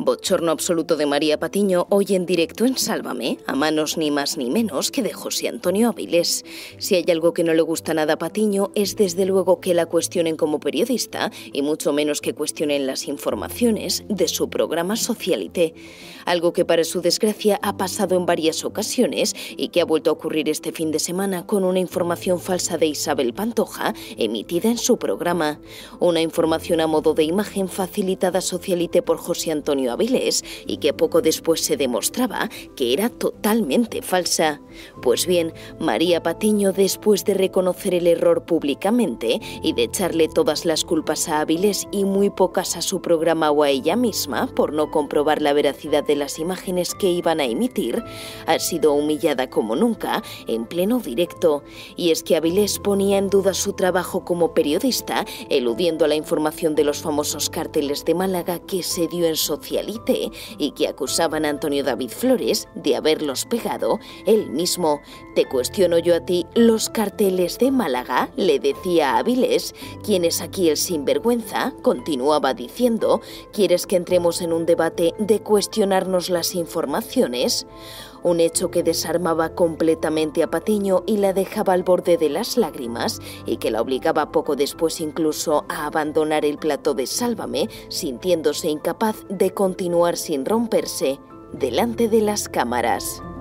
Bochorno absoluto de María Patiño hoy en directo en Sálvame, a manos ni más ni menos que de José Antonio Avilés. Si hay algo que no le gusta nada a Patiño es desde luego que la cuestionen como periodista y mucho menos que cuestionen las informaciones de su programa Socialité. Algo que para su desgracia ha pasado en varias ocasiones y que ha vuelto a ocurrir este fin de semana con una información falsa de Isabel Pantoja emitida en su programa. Una información a modo de imagen facilitada a Socialité por José Antonio Avilés y que poco después se demostraba que era totalmente falsa. Pues bien, María Patiño, después de reconocer el error públicamente y de echarle todas las culpas a Avilés y muy pocas a su programa o a ella misma por no comprobar la veracidad de las imágenes que iban a emitir, ha sido humillada como nunca en pleno directo. Y es que Avilés ponía en duda su trabajo como periodista, eludiendo la información de los famosos carteles de Málaga que se dio en Socialité y que acusaban a Antonio David Flores de haberlos pegado él mismo. Te cuestiono yo a ti, ¿los carteles de Málaga?, le decía a Avilés. ¿Quién es aquí el sinvergüenza?, continuaba diciendo. ¿Quieres que entremos en un debate de cuestionarnos las informaciones? Un hecho que desarmaba completamente a Patiño y la dejaba al borde de las lágrimas y que la obligaba poco después incluso a abandonar el plató de Sálvame, sintiéndose incapaz de continuar sin romperse delante de las cámaras.